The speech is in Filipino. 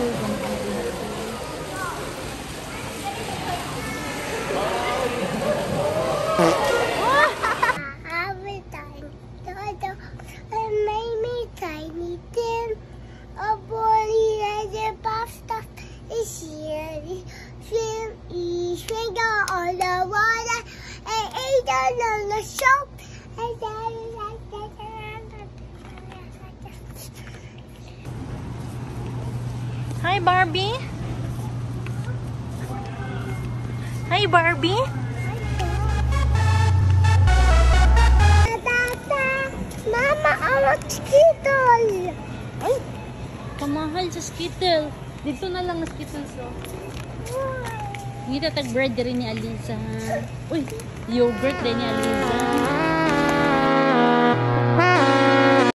Tiny tin, a boy has a pasta. Is here, swing on the water, and eat on the soap. Hi, Barbie. Hi, Barbie. Mama, I want Skittle. Ay, kamahal sa Skittle. Dito na lang na Skittles, oh. Hindi tatag bread rin ni Alisa. Uy, yogurt din ni Alisa.